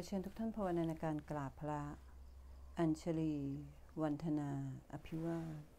เชิญทุกท่านภาวนาในการกราบพระอัญชลีวันธนาอภิวาท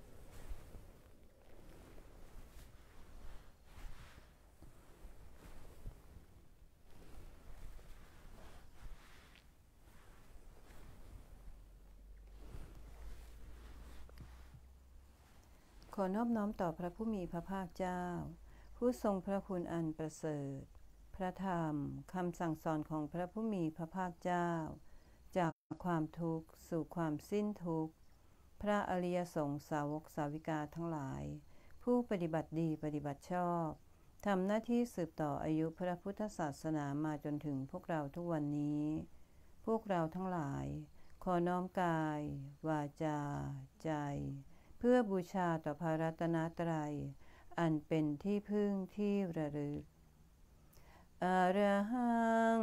ขอนอบน้อมต่อพระผู้มีพระภาคเจ้าผู้ทรงพระคุณอันประเสริฐพระธรรมคำสั่งสอนของพระผู้มีพระภาคเจ้าจากความทุกข์สู่ความสิ้นทุกข์พระอริยสงฆ์สาวกสาวิกาทั้งหลายผู้ปฏิบัติดีปฏิบัติชอบทำหน้าที่สืบต่ออายุพระพุทธศาสนามาจนถึงพวกเราทุกวันนี้พวกเราทั้งหลายขอน้อมกายวาจาใจเพื่อบูชาต่อพระรัตนตรัยอันเป็นที่พึ่งที่ระลึกอะระหัง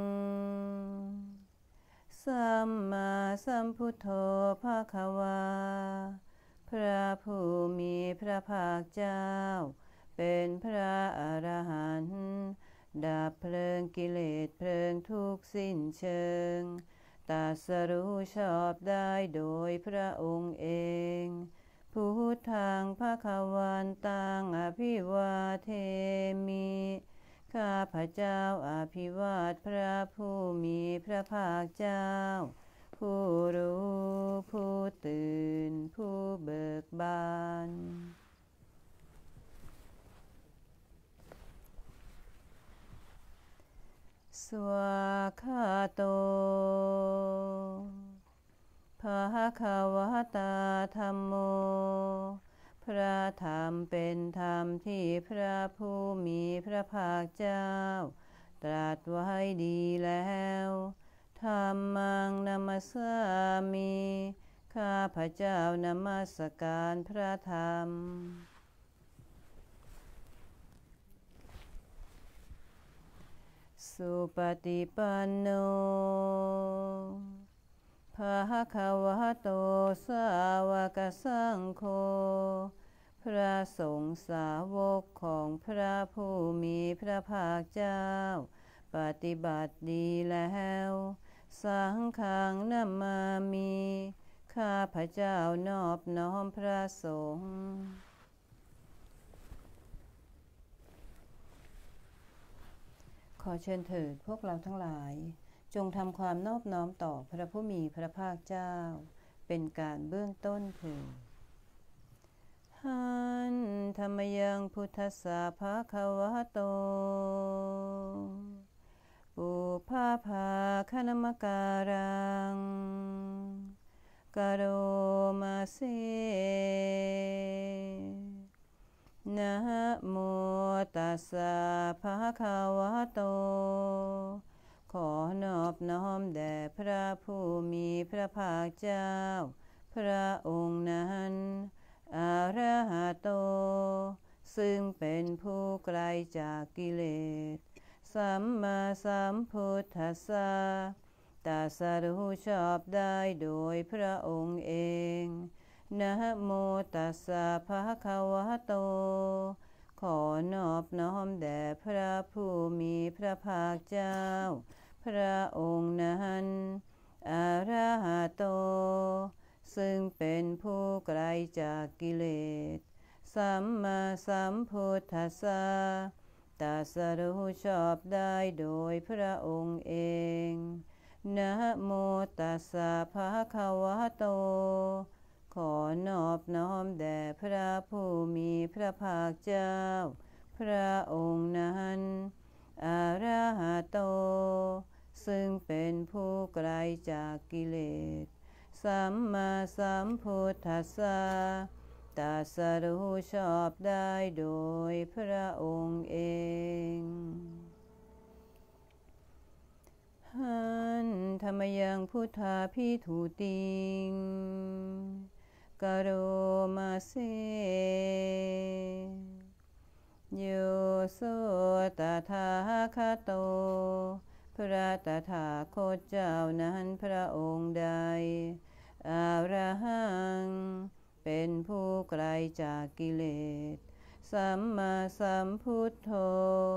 สัมมาสัมพุทโธภควาพระผู้มีพระภาคเจ้าเป็นพระอรหันต์ดับเพลิงกิเลสเพลิงทุกข์สิ้นเชิงตรัสรู้ชอบได้โดยพระองค์เองพุทธังภวันตังอภิวาเทมิข้าพเจ้าอภิวาทพระผู้มีพระภาคเจ้าผู้รู้ผู้ตื่นผู้เบิกบานสวากขาโตภควตาธัมโมพระธรรมเป็นธรรมที่พระผู้มีพระภาคเจ้าตรัสไว้ดีแล้วธัมมังนัมสสามิข้าพเจ้านมัสการพระธรรมสุปฏิปันโนภควโตสาวกสังโฆพระสงฆ์สาวกของพระผู้มีพระภาคเจ้าปฏิบัติดีแล้วสังฆังนัมมามิข้าพเจ้านอบน้อมพระสงฆ์ขอเชิญเถิดพวกเราทั้งหลายจงทำความนอบน้อมต่อพระผู้มีพระภาคเจ้าเป็นการเบื้องต้นเถิดหันธรรมยังพุทธัสสะภควโตปุพพาภาคณมการังกโรมาเสนะโมตัสสะภะคะวะโตขอนอบน้อมแด่พระผู้มีพระภาคเจ้าพระองค์นั้นอะระหะโตซึ่งเป็นผู้ไกลจากกิเลสสัมมาสัมพุทธัสสะตรัสรู้ชอบได้โดยพระองค์เองนะโมตัสสะภะคะวะโตขอนอบน้อมแด่พระผู้มีพระภาคเจ้าพระองค์นั้นอะระหะโตซึ่งเป็นผู้ไกลจากกิเลสสัมมาสัมพุทธัสสะตรัสรู้ชอบได้โดยพระองค์เองนะโมตัสสะภะคะวะโตขอนอบน้อมแด่พระผู้มีพระภาคเจ้าพระองค์นั้นอะระหะโตซึ่งเป็นผู้ไกลจากกิเลสสัมมาสัมพุทธัสสะตรัสรู้ชอบได้โดยพระองค์เองหันธรรมยังพุทธาภิทุติงกโรมาเสโยโสตถาคโตพระตถาคตเจ้านั้นพระองค์ใดอะระหังเป็นผู้ไกลจากกิเลสสัมมาสัมพุทโธ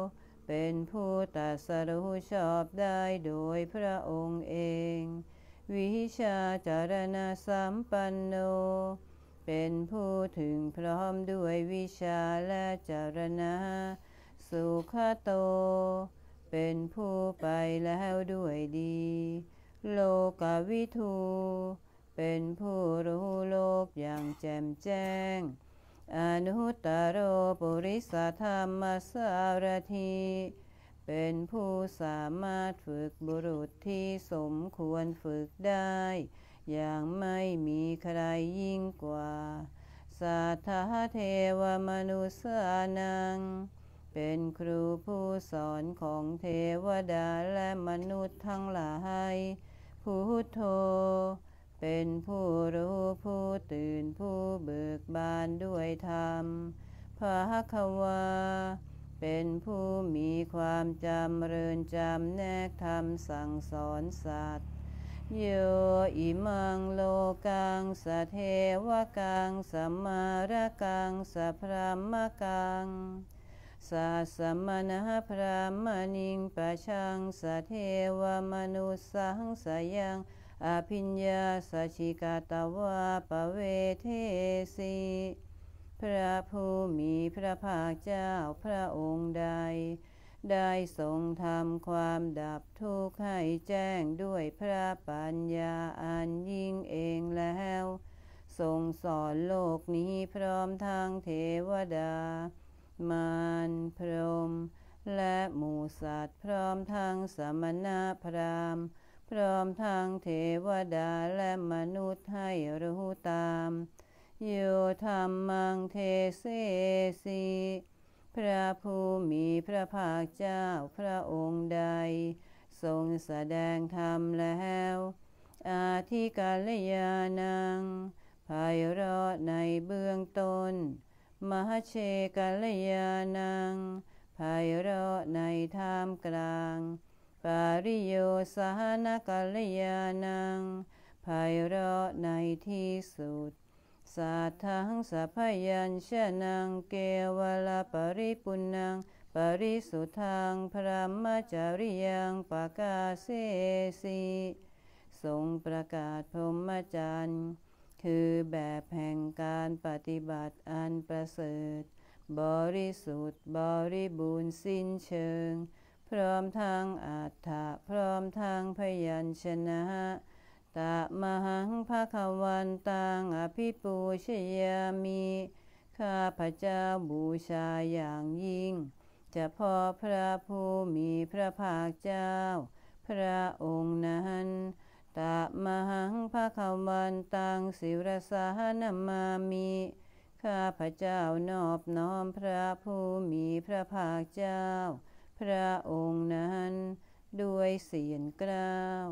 เป็นผู้ตรัสรู้ชอบได้โดยพระองค์เองวิชาจารณะสัมปันโนเป็นผู้ถึงพร้อมด้วยวิชาและจารณะสุขโตเป็นผู้ไปแล้วด้วยดีโลกวิทูเป็นผู้รู้โลกอย่างแจ่มแจ้งอนุตตโรปุริสธรรมสารถีเป็นผู้สามารถฝึกบุรุษที่สมควรฝึกได้อย่างไม่มีใครยิ่งกว่าสัทธาเทวมนุษยานังเป็นครูผู้สอนของเทวดาและมนุษย์ทั้งหลายพุทโธเป็นผู้รู้ผู้ตื่นผู้เบิกบานด้วยธรรมภควาเป็นผู้มีความจำเริญจำแนกธรรมสั่งสอนสัตว์โยอิมังโลกังสเทวกังสัมมาระกังสัพพมกังสัสสมณะพรามณิงปะชังสเทวมนุสสังสยังอภิญญาสัชิกาตวาปเวเทสีพระผู้มีพระภาคเจ้าพระองค์ใดได้ทรงทำความดับทุกข์ให้แจ้งด้วยพระปัญญาอันยิ่งเองแล้วทรงสอนโลกนี้พร้อมทั้งเทวดามารพรหมและหมู่สัตว์พร้อมทั้งสมณพราหมณ์พร้อมทั้งเทวดาและมนุษย์ให้รู้ตามโยธรรมังเทเสสีพระผู้มีพระภาคเจ้าพระองค์ใดทรงแสดงธรรมแล้วอาทิกัลยาณังไพเราะในเบื้องต้นมหเชกัลยาณังไพเราะในท่ามกลางปาริโยสหนกัลยาณังไพเราะในที่สุดสัทธังสัพพยัญชนะเกวลปริปุณังปริสุทธังพระมจริยังปกาเสสีทรงประกาศพรหมจรรย์คือแบบแห่งการปฏิบัติอันประเสริฐบริสุทธิ์บริบูรณ์สิ้นเชิงพร้อมทั้งอัฏฐะพร้อมทั้งพยัญชนะตะมหังภควันตังอภิปูชยามิข้าพเจ้าบูชาอย่างยิ่งเฉพาะพระผู้มีพระภาคเจ้าพระองค์นั้นตะมหังภควันตังศิรสานามามิข้าพเจ้านอบน้อมพระผู้มีพระภาคเจ้าพระองค์นั้นด้วยเสียงกล้าว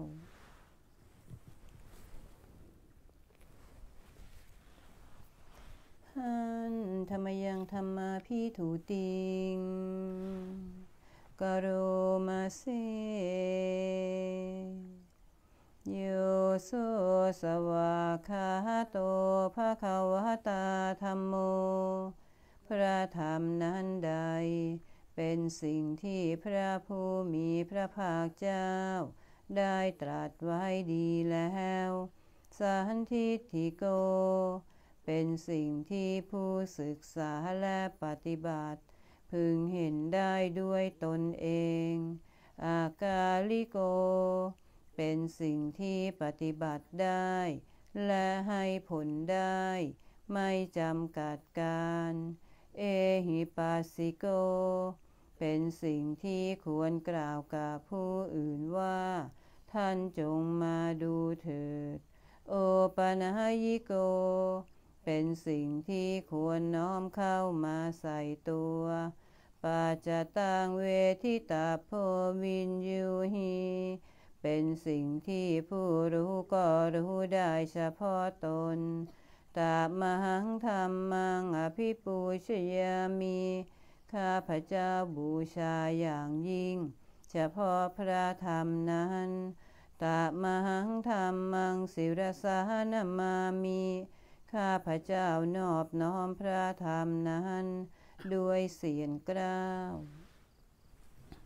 หันธรรมยังธรรมาพิถุติงกโรมาเสโยโสสวากขาโตภควตาธัมโมพระธรรมนั้นใดเป็นสิ่งที่พระผู้มีพระภาคเจ้าได้ตรัสไว้ดีแล้วสันทิฏฐิโกเป็นสิ่งที่ผู้ศึกษาและปฏิบัติพึงเห็นได้ด้วยตนเองอากาลิโกเป็นสิ่งที่ปฏิบัติได้และให้ผลได้ไม่จำกัดการเอหิปัสสิโกเป็นสิ่งที่ควรกล่าวกับผู้อื่นว่าท่านจงมาดูเถิดโอปนัยิโกเป็นสิ่งที่ควรน้อมเข้ามาใส่ตัวปัจจตังเวทิตาโพวินยูหีเป็นสิ่งที่ผู้รู้ก็รู้ได้เฉพาะตนตามหังธรรมังอภิปูชยามิข้าพเจ้าบูชาอย่างยิ่งเฉพาะพระธรรมนั้นตามหังธรรมังศิรสานามามิข้าพเจ้านอบน้อมพระธรรมนั้นด้วยเสียงกล้าว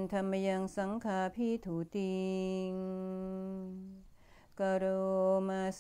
ธรรมยังสังฆาพิถุติงกโรมาเส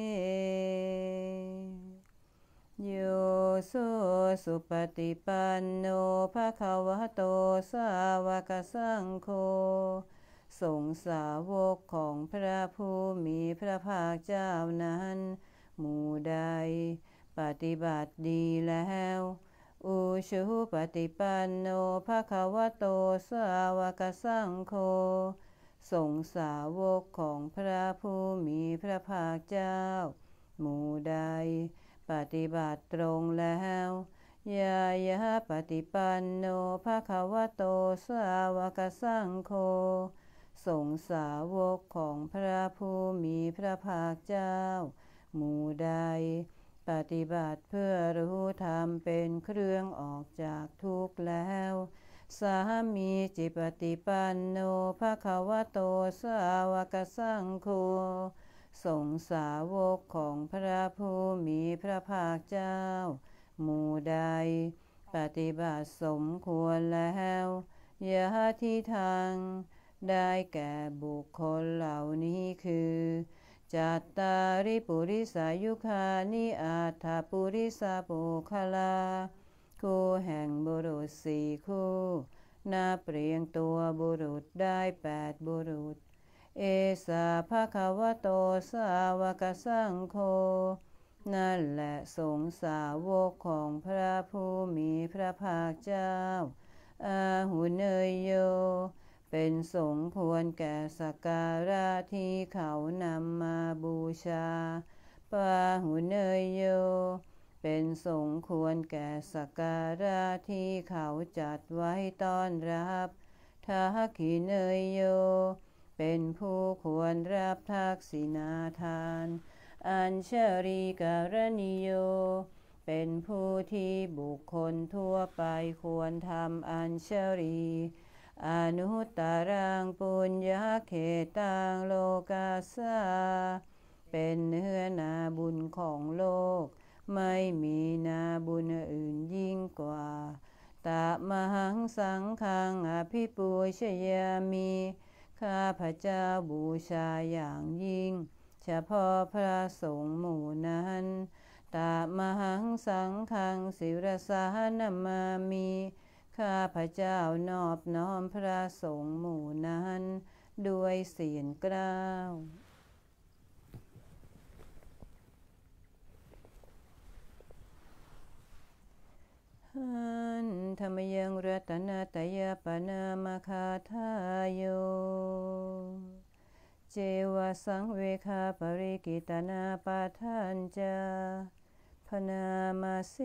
โยโสสุปฏิปันโนภะคะวะโตสาวกสังโฆสงฆ์สาวกของพระผู้มีพระภาคเจ้านั้นหมู่ใดปฏิบัติดีแล้วอุชุปฏิปันโนภะคะวะโตสาวกสังโฆสงฆ์สาวกของพระผู้มีพระภาคเจ้าหมู่ใดปฏิบัติตรงแล้วยายะปฏิปันโนภะคะวะโตสาวกสังโฆสงฆ์สาวกของพระผู้มีพระภาคเจ้าหมู่ใดปฏิบัติเพื่อรู้ธรรมเป็นเครื่องออกจากทุกข์แล้วสามีจิปฏิปันโนภะคะวะโตสาวกสังโฆสงฆ์สาวกของพระผู้มีพระภาคเจ้าหมู่ใดปฏิบัติสมควรแล้วยะทิทางได้แก่บุคคลเหล่านี้คือจัตตาริปุริสายุคานิอัฏฐปุริสาปุคลาคู่แห่งบุรุษสี่คู่นับเรียงตัวบุรุษได้8บุรุษเอสาภะคะวะโตสาวกสังโฆนั่นแหละสงฆ์สาวกของพระผู้มีพระภาคเจ้าอาหุเนยโยเป็นสงฆ์ควรแก่สักการะที่เขานำมาบูชาปาหุเนยโยเป็นสงฆ์ควรแก่สักการะที่เขาจัดไว้ต้อนรับทักขิเนยโยเป็นผู้ควรรับทักษิณาทานอัญชลีการณิโยเป็นผู้ที่บุคคลทั่วไปควรทำอัญชลีอนุตตรังปุญญเขตังโลกาสาเป็นเนื้อนาบุญของโลกไม่มีนาบุญอื่นยิ่งกว่าตมหังสังฆังอภิปูชยามิข้าพเจ้าบูชาอย่างยิ่งเฉพาะพระสงฆ์หมู่นั้นตมหังสังฆังศิรสานามามิข้าพเจ้านอบน้อมพระสงฆ์หมู่นั้นด้วยเสียงกล้าวหันธรรมยังรัตนาตยปนามคาทายโยเจวสังเวคาปริกิตนาปาทัญจาพนามาเส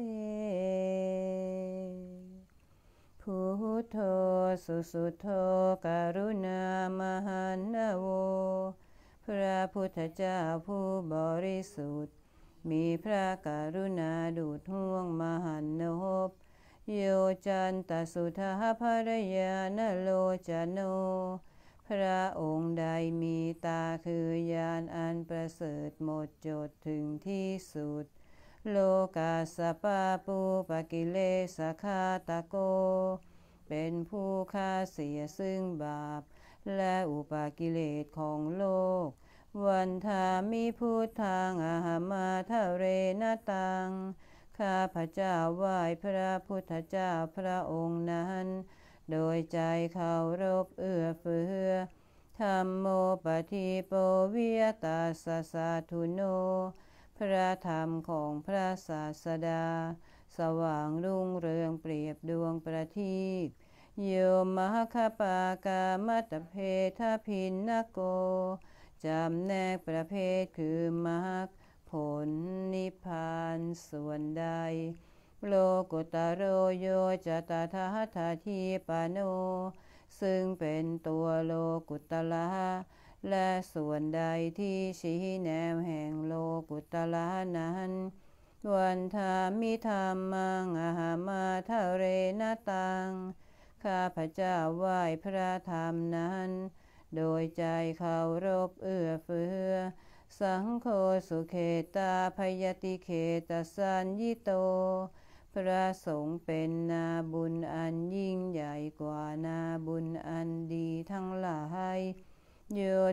พุทโธสุโธการุณามหันนโวพระพุทธเจ้าผู้บริสุทธิ์มีพระกรุณาดุจห่วงมหันนบโยจันตสุทาภรยานโลจโนพระองค์ใดมีตาคือญาณอันประเสริฐหมดจดถึงที่สุดโลกาสปาปูปกิเลสคาตโกเป็นผู้ฆ่าเสียซึ่งบาปและอุปากิเลสของโลกวันธามิพุทธังอาหามาทะเรนตังข้าพเจ้าไหว้พระพุทธเจ้าพระองค์นั้นโดยใจเคารพเอื้อเฟื้อธัมโมปฏิโปวิยตาสสะทุโนพระธรรมของพระศาสดาสว่างรุ่งเรืองเปรียบดวงประทีปโยมหคปากามัตเพทพินนโกจำแนกประเภทคือมรรคผลนิพพานส่วนใดโลกุตโรโยจตถาทาทีปโนซึ่งเป็นตัวโลกุตละและส่วนใดที่ชี้แนวแห่งโลกุตละนั้นวันธามิธรรมังอาหามาทะเรนตังข้าพเจ้าไหว้พระธรรมนั้นโดยใจเคารพเอื้อเฟื้อสังโฆสุเขตาพยติเขตสัญญิโตพระสงฆ์เป็นนาบุญอันยิ่งใหญ่กว่านาบุญอัน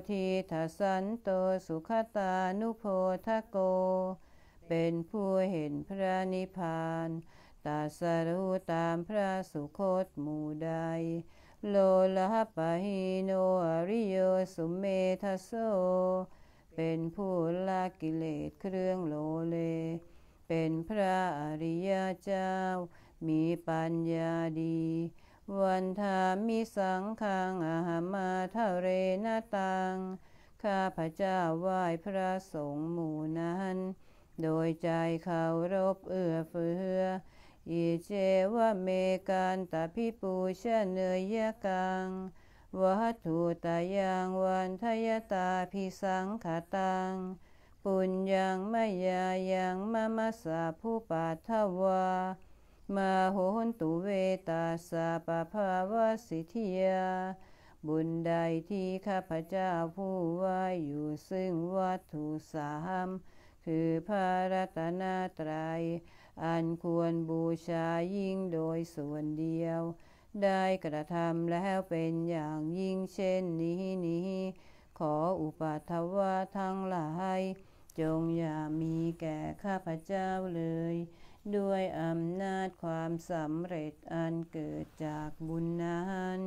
ธิทัสสันโตสุขตานุโพธโกเป็นผู้เห็นพระนิพพานตรัสรู้ตามพระสุคตหมู่ใดโลละปะหิโนอริโยสุเมทัสโสเป็นผู้ละกิเลสเครื่องโลเลเป็นพระอริยเจ้ามีปัญญาดีวันธามิสังฆังอาหามาทะเรนตังข้าพเจ้าไหว้พระสงฆ์หมู่นั้นโดยใจเคารพเอื้อเฟื้ออิเจวะเมกันตพิปูชเนยกังวัตถุตายังวันทยตาภิสังขตังปุญญังมยายังมะมะสะผู้ปัทถวามาโหนตุเวตาสะปะภาวสิทธิยาบุญใดที่ข้าพเจ้าผู้ว่าอยู่ซึ่งวัตถุสามคือพระรัตนตรัยอันควรบูชายิ่งโดยส่วนเดียวได้กระทำแล้วเป็นอย่างยิ่งเช่นนี้ขออุปัฏฐวะทั้งหลายจงอย่ามีแก่ข้าพเจ้าเลยด้วยอำนาจความสำเร็จอันเกิดจากบุญนั้น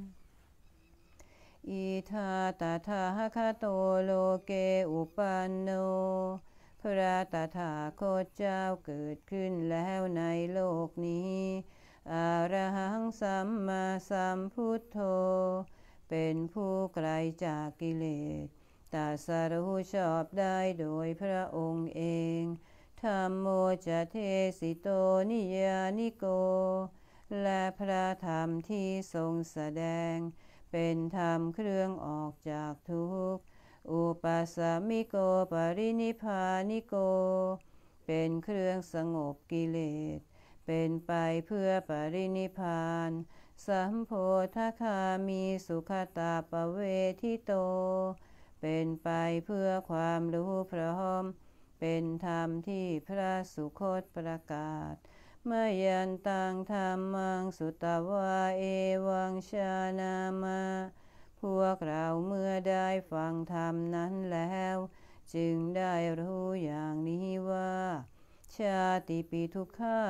อิทาตถาคโตโลเกอุปันโนพระตถาคตเจ้าเกิดขึ้นแล้วในโลกนี้อะระหังสัมมาสัมพุทโธเป็นผู้ไกลจากกิเลสตรัสรู้ชอบได้โดยพระองค์เองธัมโมจะเทสิโตนิยานิโกและพระธรรมที่ทรงแสดงเป็นธรรมเครื่องออกจากทุกข์อุปัสสมิโกปรินิพพานิโกเป็นเครื่องสงบกิเลสเป็นไปเพื่อปรินิพพานสัมโพธคามีสุขตาปเวทิโตเป็นไปเพื่อความรู้พร้อมเป็นธรรมที่พระสุคตประกาศมยันตังธรรมังสุตวาเอวังชานามาพวกเราเมื่อได้ฟังธรรมนั้นแล้วจึงได้รู้อย่างนี้ว่าชาติปิทุกขา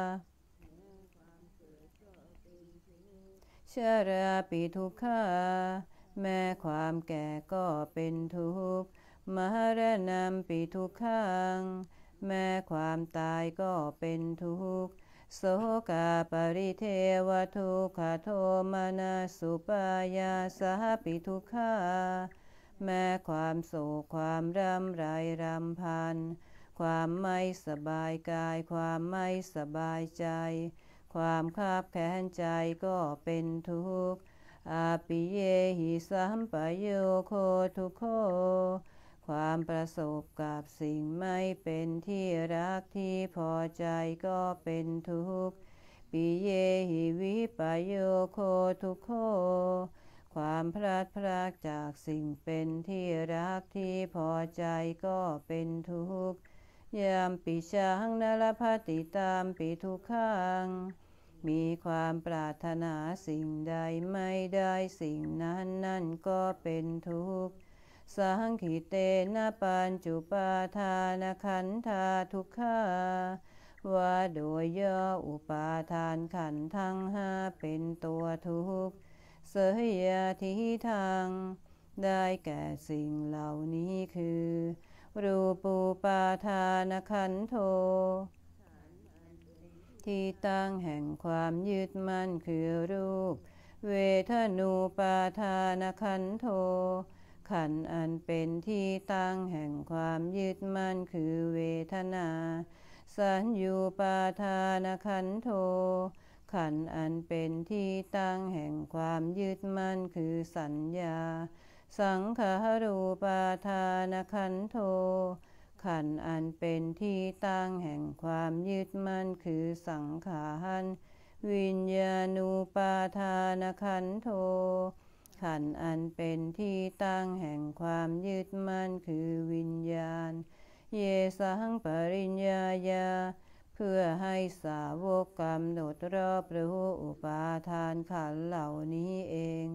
ชราปิทุกขาแม้ความแก่ก็เป็นทุกข์มรณะปิทุกขังแม้ความตายก็เป็นทุกข์โสกาปริเทวทุกขโทมนัสสุปายาสหปิทุกขาแม้ความโศกความรำไรรำพันความไม่สบายกายความไม่สบายใจความคับแค้นใจก็เป็นทุกข์อาปิเยหิสัมปโยโคทุกโขความประสบกับสิ่งไม่เป็นที่รักที่พอใจก็เป็นทุกข์ปิเยหิวิปโยโคทุกโขความพลัดพรากจากสิ่งเป็นที่รักที่พอใจก็เป็นทุกข์ยามปิชังนรพติตามปิทุกขังมีความปรารถนาสิ่งใดไม่ได้สิ่งนั้นนั่นก็เป็นทุกข์สังขิเตนะปัญจุปาทานขันธาทุกขาว่าโดยย่ออุปาทานขันธ์ทั้งห้าเป็นตัวทุกข์เสยยาทิทางได้แก่สิ่งเหล่านี้คือรูปูปาทานขันโธที่ตั้งแห่งความยึดมั่นคือรูปเวทนูปาทานขันโธขันธ์อันเป็นที่ตั้งแห่งความยึดมั่นคือเวทนาสัญญูปาทานขันโธขันธ์อันเป็นที่ตั้งแห่งความยึดมั่นคือสัญญาสังขารูปาทานขันโธขันธ์อันเป็นที่ตั้งแห่งความยึดมั่นคือสังขารวิญญาณูปาทานขันโธขันธ์อันเป็นที่ตั้งแห่งความยึดมั่นคือวิญญาณเยสังปริญญายาเพื่อให้สาวกกำหนดรอบรู้อุปาทานขันธ์เหล่านี้เอง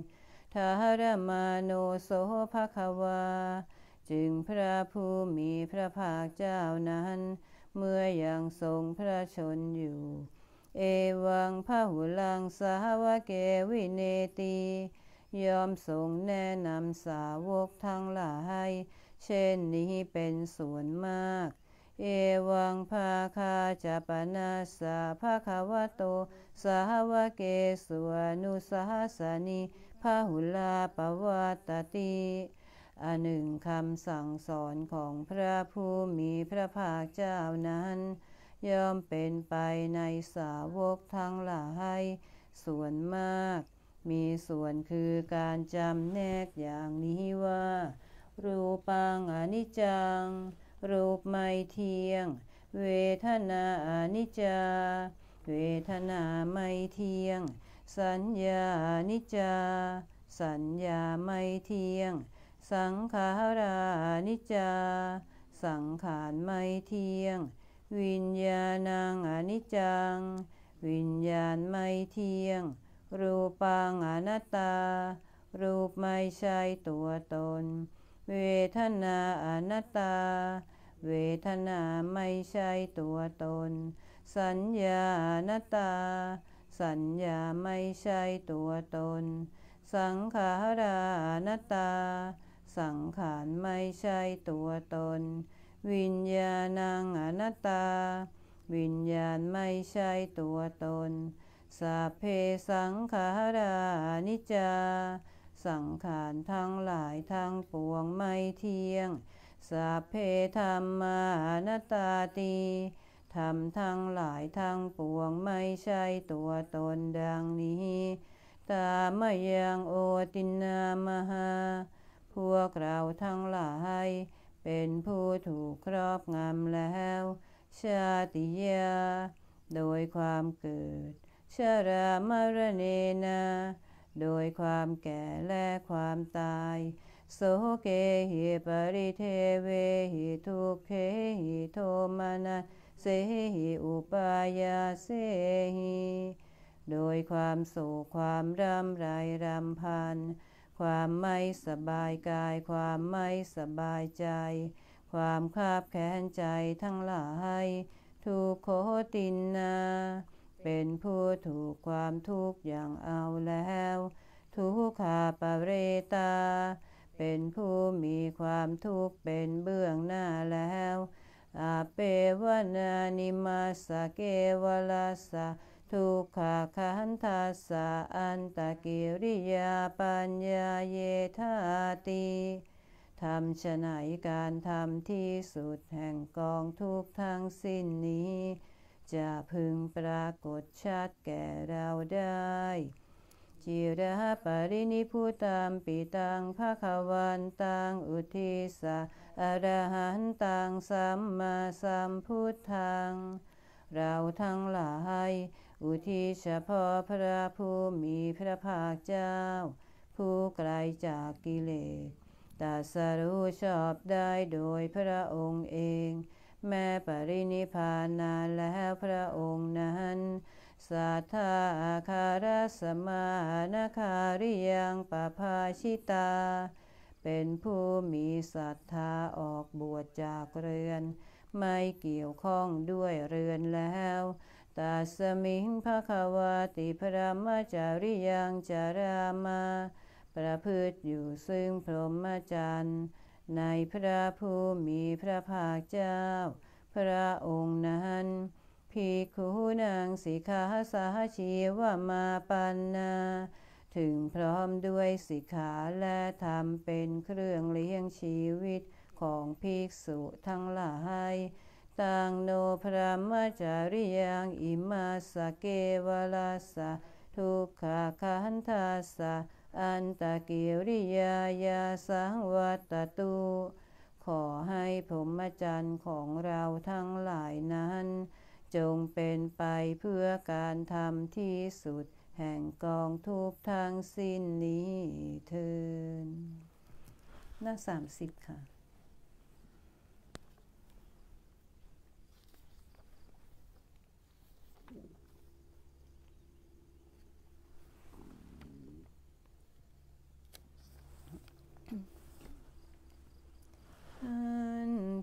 ทารมาโนโสภควาจึงพระผู้มีพระภาคเจ้านั้นเมื่อยังทรงพระชนอยู่เอวังพหุลังสาวเกวิเนติยอมทรงแนะนำสาวกทั้งหลายเช่นนี้เป็นส่วนมากเอวังภาคาจะปนาสาภาควะโตสาวเกสวนุสาสนิพหุลาปวัตตติอันหนึ่งคำสั่งสอนของพระผู้มีพระภาคเจ้านั้นย่อมเป็นไปในสาวกทั้งหลายส่วนมากมีส่วนคือการจำแนกอย่างนี้ว่ารูปังอนิจจังรูปไม่เที่ยงเวทนาอนิจจาเวทนาไม่เที่ยงสัญญาอนิจจาสัญญาไม่เที่ยงสังขารานิจจาสังขารไม่เที่ยงวิญญาณังอนิจจังวิญญาณไม่เที่ยงรูปังอนัตตารูปไม่ใช่ตัวตนเวทนาอนัตตาเวทนาไม่ใช่ตัวตนสัญญาอนัตตาสัญญาไม่ใช่ตัวตนสังขารานัตตาสังขารไม่ใช่ตัวตนวิญญาณังอนัตตาวิญญาณไม่ใช่ตัวตนสัพเพสังขารานิจจาสังขารทั้งหลายทั้งปวงไม่เที่ยงสัพเพธัมมาอนัตตาติธรรมทั้งหลายทั้งปวงไม่ใช่ตัวตนดังนี้ตามยังโอตินามหาพวกเราทั้งหลายเป็นผู้ถูกครอบงำแล้วชาติยาโดยความเกิดชรามรณะนาโดยความแก่และความตายโสเกหิปริเทเวหิทุกเขหิโทมานะเสหิอุปายาเสหิโดยความโศกความรำไรรำพันความไม่สบายกายความไม่สบายใจความคาบแค้นใจทั้งหลายทุกโขตินนาเป็นผู้ถูกความทุกข์อย่างเอาแล้วทุกขาปะเรตาเป็นผู้มีความทุกข์เป็นเบื้องหน้าแล้วอาเปวนานิมาสเกวลาสะทุกขาขันธัสสะอันตกิริยาปัญญาเยธาติทำฉะไหนการทำที่สุดแห่งกองทุกข์ทั้งสิ้นนี้จะพึงปรากฏชัดแก่เราได้จิระปรินิพุตัมปิตังภควันตังอุทิสะอรหันตังสัมมาสัมพุทธังเราทั้งหลายอุทิศเฉพาะพระผู้มีพระภาคเจ้าผู้ไกลจากกิเลสตรัสรู้ชอบได้โดยพระองค์เองแม้ปรินิพพานนานแล้วพระองค์นั้นสัทธาอาคารสมานาคาริยังปภาชิตาเป็นผู้มีศรัทธาออกบวชจากเรือนไม่เกี่ยวข้องด้วยเรือนแล้วตัสมิงภควาติพระมจาริยังจารามาประพฤติอยู่ซึ่งพรหมจรรย์ในพระผู้มีพระภาคเจ้าพระองค์นั้นภิกขุนางสิกขาสาชีวมาปันนาถึงพร้อมด้วยสิกขาและธรรมเป็นเครื่องเลี้ยงชีวิตของภิกษุทั้งหลายตังโนพระมจาริยังอิมาสเกวลาสะทุกขาขันธัสสะอันตกิริยายาสังวัตตุขอให้พรหมจรรย์ของเราทั้งหลายนั้นจงเป็นไปเพื่อการทำที่สุดแห่งกองทุกข์ทั้งสิ้นนี้เถิดหน้า30ค่ะ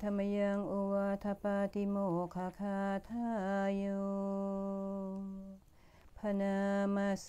ธรรมยังโอวาทปาติโมคคาทายโยพนามาเส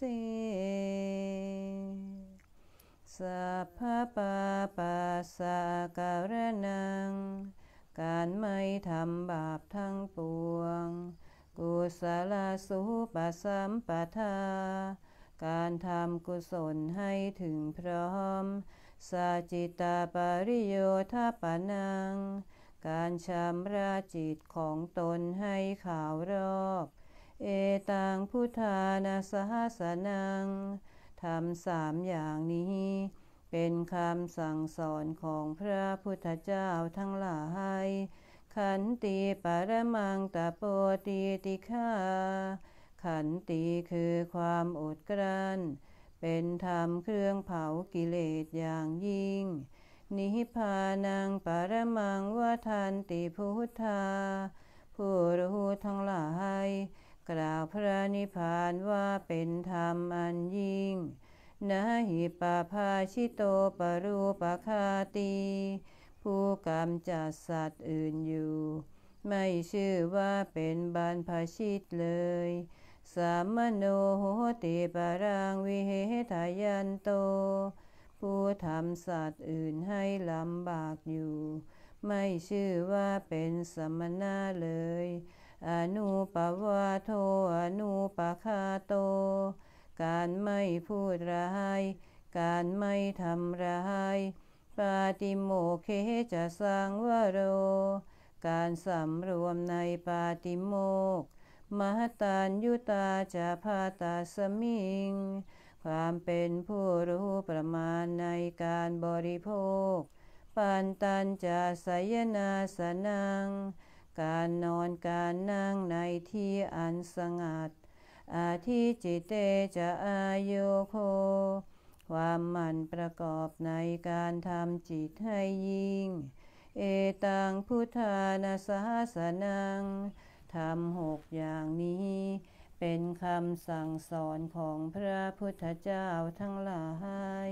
สัพพะปาปัสสะการนังการไม่ทำบาปทั้งปวงกุศลสุปสัมปทาการทำกุศลให้ถึงพร้อมสัจจิตาปริโยทปนังการชำระจิตของตนให้ขาวรอบเอตังพุทธานาสหัสนังทำ3 อย่างนี้เป็นคำสั่งสอนของพระพุทธเจ้าทั้งหลายขันติปรมังตโปติติฆาขันติคือความอดกลั้นเป็นธรรมเครื่องเผากิเลสอย่างยิ่งนิพพานังปรมังวทันติพุทธาผู้รู้ทั้งหลายกล่าวพระนิพพานว่าเป็นธรรมอันยิ่งนะหิปาภาชิโตปรูปคาตีผู้กำจัดสัตว์อื่นอยู่ไม่ชื่อว่าเป็นบรรพชิตเลยสามโนโหติปรังวิเหทายันโตผู้ทำสัตว์อื่นให้ลำบากอยู่ไม่ชื่อว่าเป็นสมณะเลยอนุปวาโทอนุปคาโตการไม่พูดร้ายการไม่ทำร้ายปาติโมกเขจะสังวโรการสำรวมในปาติโมกข์มหตัญญุตาจะพาตาสมิงความเป็นผู้รู้ประมาณในการบริโภคปันตัญจะสยนาสนังการนอนการนั่งในที่อันสงัดอาทิจิเตจะอาโยโคความหมั่นประกอบในการทำจิตให้ยิ่งเอตังพุทธานาสหัสนังทำ6 อย่างนี้เป็นคำสั่งสอนของพระพุทธเจ้าทั้งหลาย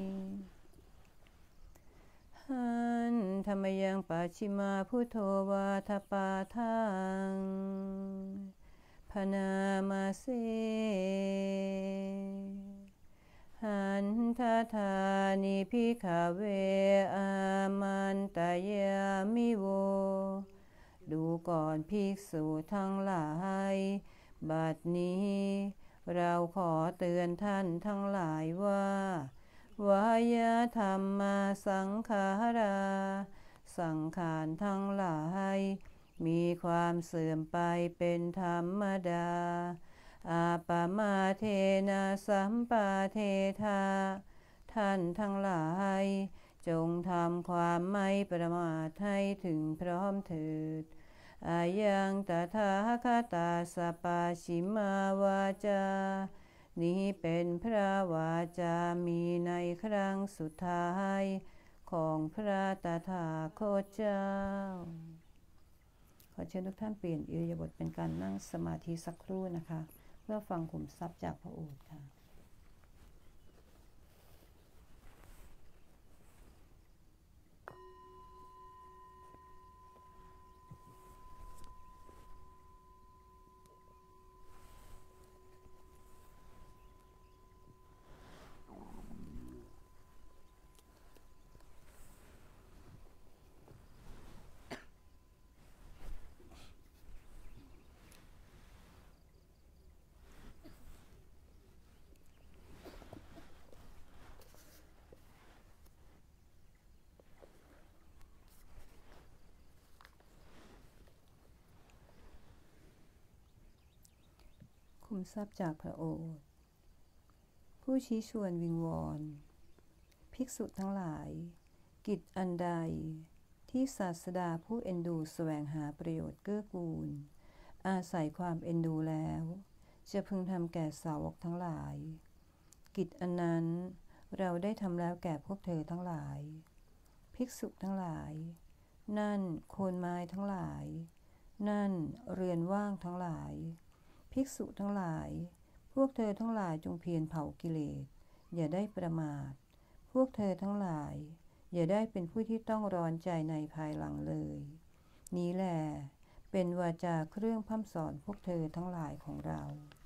หันธรรมยังปัจฉิมาพุทโธวาทปาทังพนามาเสหันทธานิภิกขเวอามันตยามิโวดูก่อนภิกษุทั้งหลายบัดนี้เราขอเตือนท่านทั้งหลายว่าวายธรรมาสังขาราสังขารทั้งหลายมีความเสื่อมไปเป็นธรรมดาอาปามาเทนะสัมปาเทธาท่านทั้งหลายจงทำความไม่ประมาทให้ถึงพร้อมเถิดอายังตถาคตาสปาชิมาวาจานี้เป็นพระวาจามีในครั้งสุดท้ายของพระตถาคตเจ้าขอเชิญทุกท่านเปลี่ยนอิริยาบถเป็นการนั่งสมาธิสักครู่นะคะเพื่อฟังขุมทรัพย์จากพระโอษฐ์ค่ะขุมทรัพย์จากพระโอษฐ์ผู้ชี้ชวนวิงวอนภิกษุทั้งหลายกิจอันใดที่ศาสดาผู้เอ็นดูแสวงหาประโยชน์เกื้อกูลอาศัยความเอ็นดูแล้วจะพึงทำแก่สาวกทั้งหลายกิจอันนั้นเราได้ทำแล้วแก่พวกเธอทั้งหลายภิกษุทั้งหลายนั่นโคนไม้ทั้งหลายนั่นเรือนว่างทั้งหลายภิกษุทั้งหลายพวกเธอทั้งหลายจงเพียรเผากิเลสอย่าได้ประมาทพวกเธอทั้งหลายอย่าได้เป็นผู้ที่ต้องร้อนใจในภายหลังเลย นี้แหละเป็นวาจาเครื่องพร่ำสอนพวกเธอทั้งหลายของเรา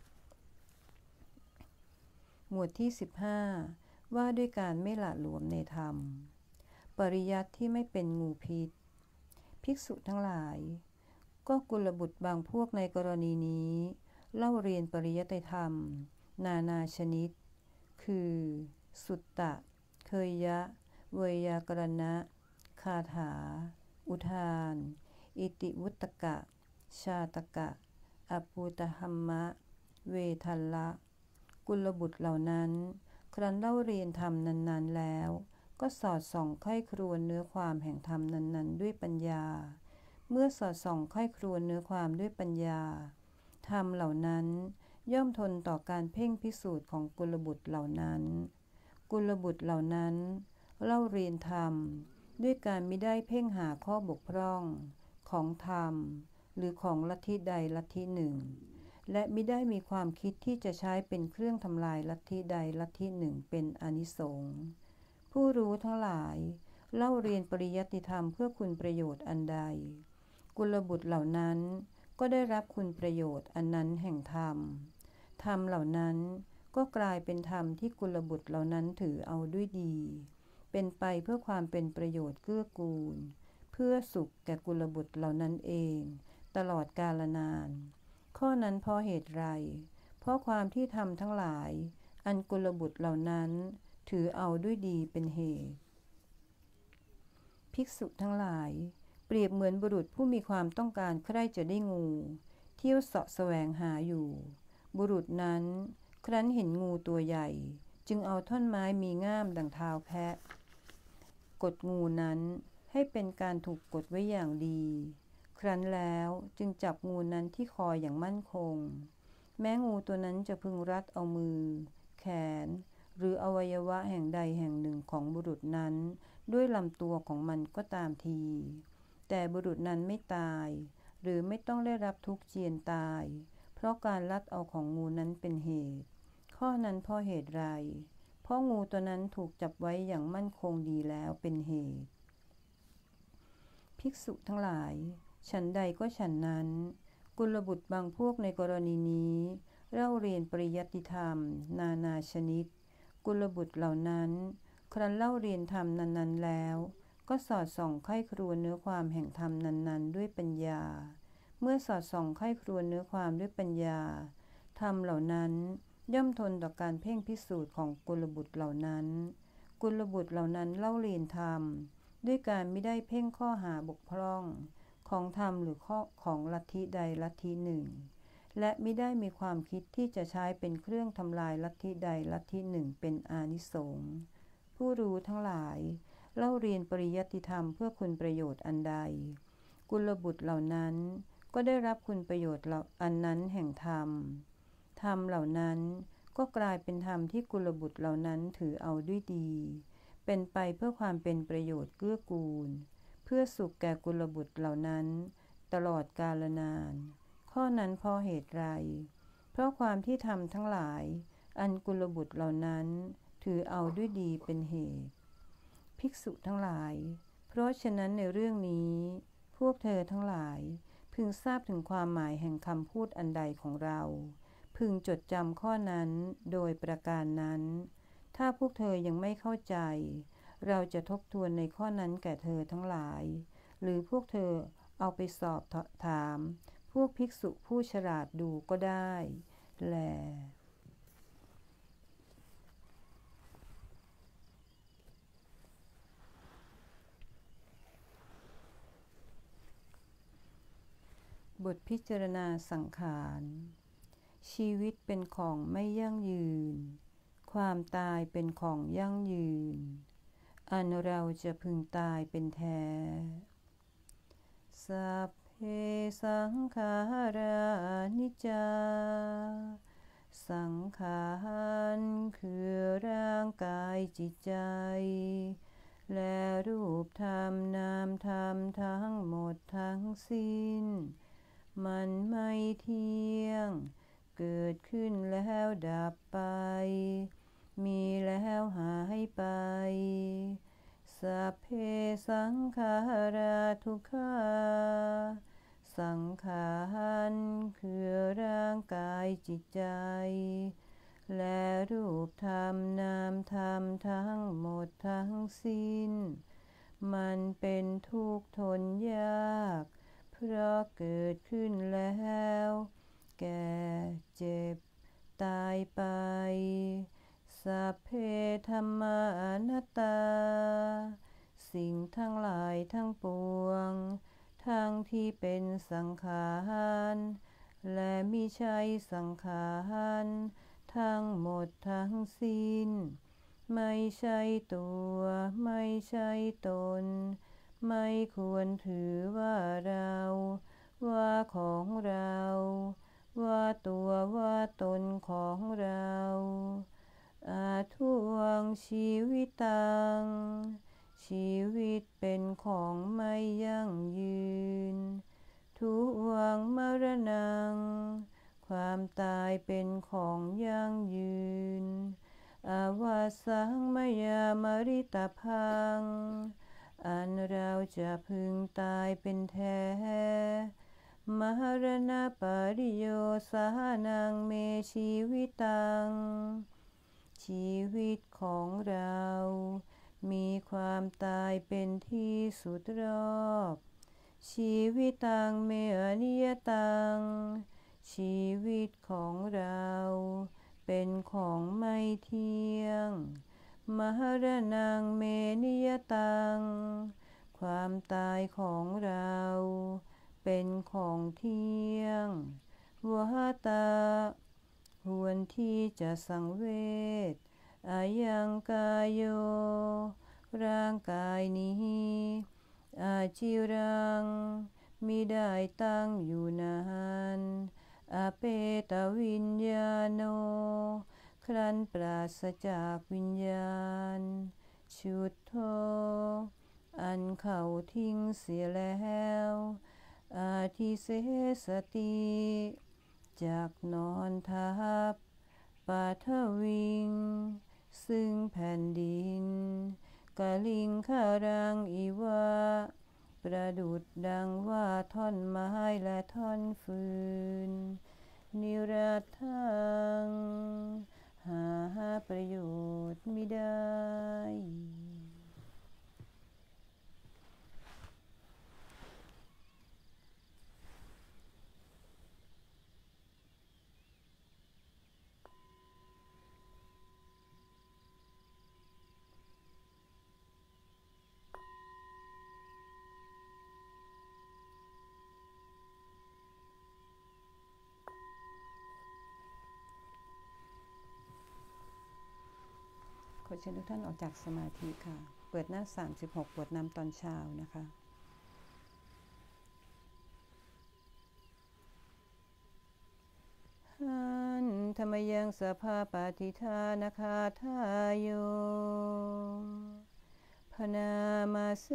หมวดที่ 15 ว่าด้วยการไม่หละหลวมในธรรม ปริยัติที่ไม่เป็นงูพิษ ภิกษุทั้งหลายก็กุลบุตรบางพวกในกรณีนี้เล่าเรียนปริยัติธรรมนานาชนิดคือสุตตะเคยยะเวยากรณะคาถาอุทานอิติวุตตกะชาตกะอภูตหัมมะเวทัลละกุลบุตรเหล่านั้นครั้นเล่าเรียนธรรมนั้นๆแล้วก็สอดส่องใคร่ครวญเนื้อความแห่งธรรมนั้นๆด้วยปัญญาเมื่อสอดส่องใคร่ครวญเนื้อความด้วยปัญญาธรรมเหล่านั้นย่อมทนต่อการเพ่งพิสูจน์ของกุลบุตรเหล่านั้นกุลบุตรเหล่านั้นเล่าเรียนธรรมด้วยการมิได้เพ่งหาข้อบกพร่องของธรรมหรือของลัทธิใดลัทธิหนึ่งและมิได้มีความคิดที่จะใช้เป็นเครื่องทำลายลัทธิใดลัทธิหนึ่งเป็นอานิสงส์ผู้รู้ทั้งหลายเล่าเรียนปริยัติธรรมเพื่อคุณประโยชน์อันใดกุลบุตรเหล่านั้นก็ได้รับคุณประโยชน์อันนั้นแห่งธรรมธรรมเหล่านั้นก็กลายเป็นธรรมที่กุลบุตรเหล่านั้นถือเอาด้วยดีเป็นไปเพื่อความเป็นประโยชน์เกื้อกูลเพื่อสุขแก่กุลบุตรเหล่านั้นเองตลอดกาลนานข้อนั้นเพราะเหตุไรเพราะความที่ธรรมทั้งหลายอันกุลบุตรเหล่านั้นถือเอาด้วยดีเป็นเหตุภิกษุทั้งหลายเปรียบเหมือนบุรุษผู้มีความต้องการใคร่จะได้งูเที่ยวเสาะแสวงหาอยู่บุรุษนั้นครั้นเห็นงูตัวใหญ่จึงเอาท่อนไม้มีง่ามดังเท้าแพะกดงูนั้นให้เป็นการถูกกดไว้อย่างดีครั้นแล้วจึงจับงูนั้นที่คออย่างมั่นคงแม้งูตัวนั้นจะพึงรัดเอามือแขนหรืออวัยวะแห่งใดแห่งหนึ่งของบุรุษนั้นด้วยลำตัวของมันก็ตามทีแต่บุรุษนั้นไม่ตายหรือไม่ต้องได้รับทุกข์เจียนตายเพราะการลัดเอาของงูนั้นเป็นเหตุข้อนั้นเพราะเหตุไรเพราะงูตัวนั้นถูกจับไว้อย่างมั่นคงดีแล้วเป็นเหตุภิกษุทั้งหลายฉันใดก็ฉันนั้นกุลบุตรบางพวกในกรณีนี้เล่าเรียนปริยัติธรรมนานาชนิดกุลบุตรเหล่านั้นครั้นเล่าเรียนธรรมนั้นๆแล้วก็สอดส่องใคร่ครวญเนื้อความแห่งธรรมนั้นๆด้วยปัญญาเมื่อสอดส่องใคร่ครวญเนื้อความด้วยปัญญาธรรมเหล่านั้นย่อมทนต่อการเพ่งพิสูจน์ของกุลบุตรเหล่านั้นกุลบุตรเหล่านั้นเล่าเรียนธรรมด้วยการไม่ได้เพ่งข้อหาบกพร่องของธรรมหรือข้อของลัทธิใดลัทธิหนึ่งและไม่ได้มีความคิดที่จะใช้เป็นเครื่องทำลายลัทธิใดลัทธิหนึ่งเป็นอานิสงส์ผู้รู้ทั้งหลายเล่าเรียนปริยัติธรรมเพื่อคุณประโยชน์อันใดกุลบุตรเหล่านั้นก็ได้รับคุณประโยชน์อันนั้นแห่งธรรมธรรมเหล่านั้นก็กลายเป็นธรรมที่กุลบุตรเหล่านั้นถือเอาด้วยดีเป็นไปเพื่อความเป็นประโยชน์เกื้อกูลเพื่อสุขแก่กุลบุตรเหล่านั้นตลอดกาลนานข้อนั้นเพราะเหตุไรเพราะความที่ธรรมทั้งหลายอันกุลบุตรเหล่านั้นถือเอาด้วยดีเป็นเหตุภิกษุทั้งหลายเพราะฉะนั้นในเรื่องนี้พวกเธอทั้งหลายพึงทราบถึงความหมายแห่งคำพูดอันใดของเราพึงจดจำข้อนั้นโดยประการนั้นถ้าพวกเธอยังไม่เข้าใจเราจะทบทวนในข้อนั้นแก่เธอทั้งหลายหรือพวกเธอเอาไปสอบถามพวกภิกษุผู้ฉลาดดูก็ได้แลบทพิจารณาสังขารชีวิตเป็นของไม่ยั่งยืนความตายเป็นของยั่งยืนอันเราจะพึงตายเป็นแท้สัพเพสังขารานิจจาสังขารคือร่างกายจิตใจและรูปธรรมนามธรรมทั้งหมดทั้งสิ้นมันไม่เที่ยงเกิดขึ้นแล้วดับไปมีแล้วหายไปสัพเพสังขาราทุกขาสังขารคือร่างกายจิตใจและรูปธรรมนามธรรมทั้งหมดทั้งสิ้นมันเป็นทุกข์ทนยากเพราะเกิดขึ้นแล้วแก่เจ็บตายไปสัพเพธัมมาอนัตตาสิ่งทั้งหลายทั้งปวงทั้งที่เป็นสังขารและมิใช่สังขารทั้งหมดทั้งสิ้นไม่ใช่ตัวไม่ใช่ตนไม่ควรถือว่าเราว่าของเราว่าตัวว่าตนของเราอาทุวังชีวิตังชีวิตเป็นของไม่ยั่งยืนทุวังมรณังความตายเป็นของยั่งยืนอาวาสังมยามริตพังอันเราจะพึงตายเป็นแท้มรณะปริโยสานังเมชีวิตังชีวิตของเรามีความตายเป็นที่สุดรอบชีวิตังเมอนิยตังชีวิตของเราเป็นของไม่เที่ยงมรณังเมนิยตังความตายของเราเป็นของเที่ยงวหตาควรที่จะสังเวชอายังกายโยร่างกายนี้อาจิรังมิได้ตั้งอยู่นานอเปตวิญญาโนครั้นปราศจากวิญญาณชุดโธอันเขาทิ้งเสียแล้วอาทิเสสติจากนอนทับปาทวิงซึ่งแผ่นดินกะลิงคารังอีวะประดุจดังว่าท่อนไม้และท่อนฟืนนิรัตถังหาประโยชน์มิได้ขอเชิญทุกท่านออกจากสมาธิค่ะเปิดหน้า36บทนำตอนเช้านะคะหันธรรมยังสภาปฏิทานาคาทายโยพนามาเส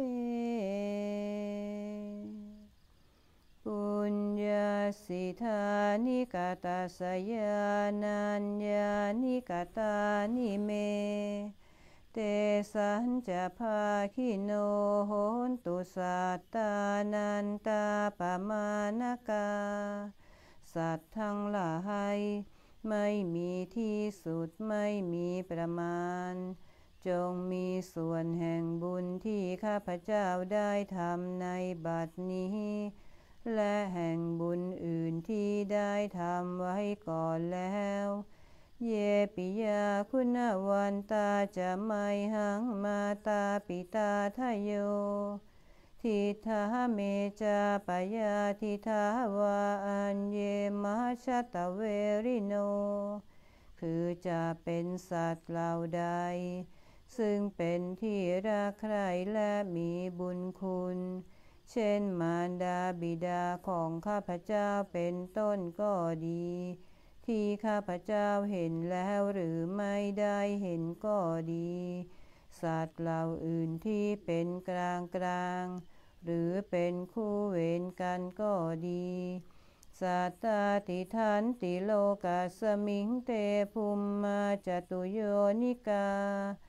ปุญญาสิทานิกาตาสยานัญญานิกาตานิเมเตสัญจะภาคิโนโหนตุสัตตานันตาปมานกาสัตว์ทั้งหลายไม่มีที่สุดไม่มีประมาณจงมีส่วนแห่งบุญที่ข้าพเจ้าได้ทำในบัดนี้และแห่งบุญอื่นที่ได้ทำไว้ก่อนแล้วเยปิยาคุณวันตาจะไม่หังมาตาปิตาทะโยทิทาเมจาปยาทิทาวาอัญเยมหชตเวริโนคือจะเป็นสัตว์เหล่าใดซึ่งเป็นที่รักใคร่และมีบุญคุณเช่นมารดาบิดาของข้าพเจ้าเป็นต้นก็ดีที่ข้าพเจ้าเห็นแล้วหรือไม่ได้เห็นก็ดีสัตว์เหล่าอื่นที่เป็นกลางหรือเป็นคู่เวรกันก็ดีสัตตาติทันติโลกัสมิงเตภุมมาจตุโยนิกา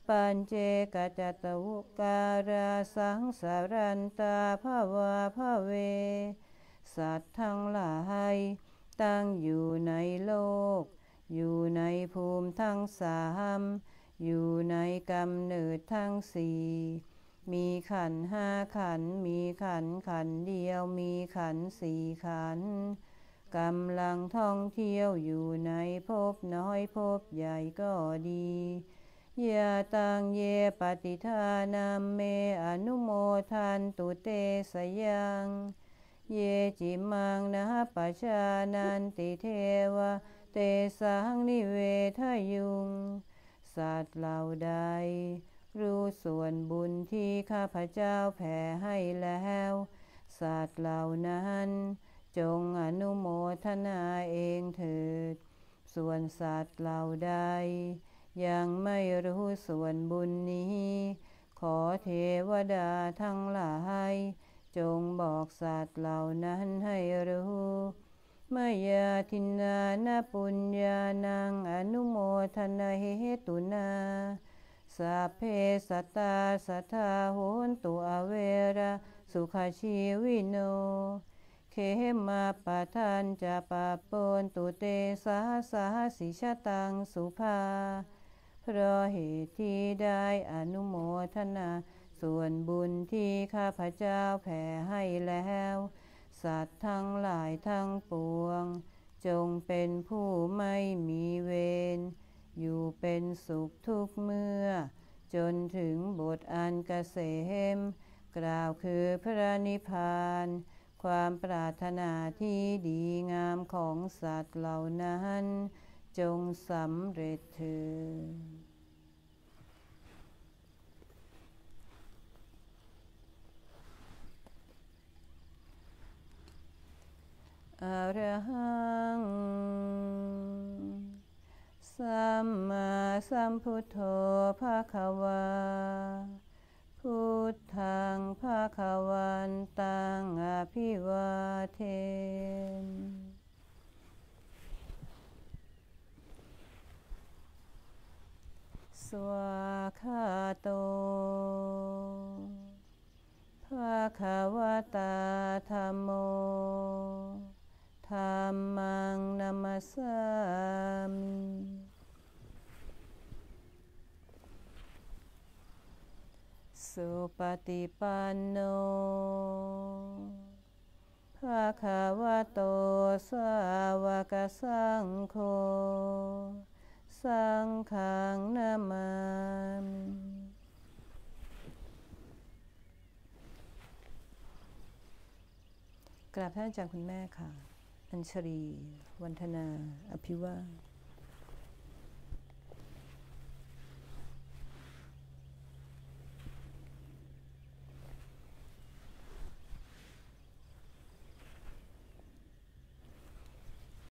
ปัญเจกจตวุการาสังสารันตาภาวะภาเวสัตว์ทั้งหลายตั้งอยู่ในโลกอยู่ในภูมิทั้งสามอยู่ในกำเนิดทั้งสี่มีขันธ์ห้าขันธ์มีขันธ์เดียวมีขันธ์สี่ขันธ์กำลังท่องเที่ยวอยู่ในภพน้อยภพใหญ่ก็ดียะตังเยปฏิทานัมเมอนุโมทันตุเตสยังเยจิมังนะปัจจานันติเทวะเตสังนิเวทยุงสัตว์เหล่าใดรู้ส่วนบุญที่ข้าพเจ้าแผ่ให้แล้วสัตว์เหล่านั้นจงอนุโมทนาเองเถิดส่วนสัตว์เหล่าใดยังไม่รู้ส่วนบุญนี้ขอเทวดาทั้งหลายจงบอกสัตว์เหล่านั้นให้รู้มยาทินนานาปุญญานังอนุโมทนาเหตุนาสัพเพสัตตาสัทธาโหนตุอเวราสุขชีวิโนเขมาปะทันจะปะปนตุเตสาสาสิชตังสุภาเพราะเหตุที่ได้อนุโมทนาส่วนบุญที่ข้าพเจ้าแผ่ให้แล้วสัตว์ทั้งหลายทั้งปวงจงเป็นผู้ไม่มีเวรอยู่เป็นสุขทุกเมื่อจนถึงบทอันเกษมกล่าวคือพระนิพพานความปรารถนาที่ดีงามของสัตว์เหล่านั้นจงสำเร็จเถิดอะระหังสัมมาสัมพุทโธภควาพุทธังภวันตังอภิวาเทมิสวากขาโตภควตาธัมโมธัมมังนัมมัสสามิสุปฏิปันโนภควโตสาวกสังโฆสังฆังนามามิกราบท่านอาจารย์คุณแม่ค่ะอัญชลีวันธนาอภิวาส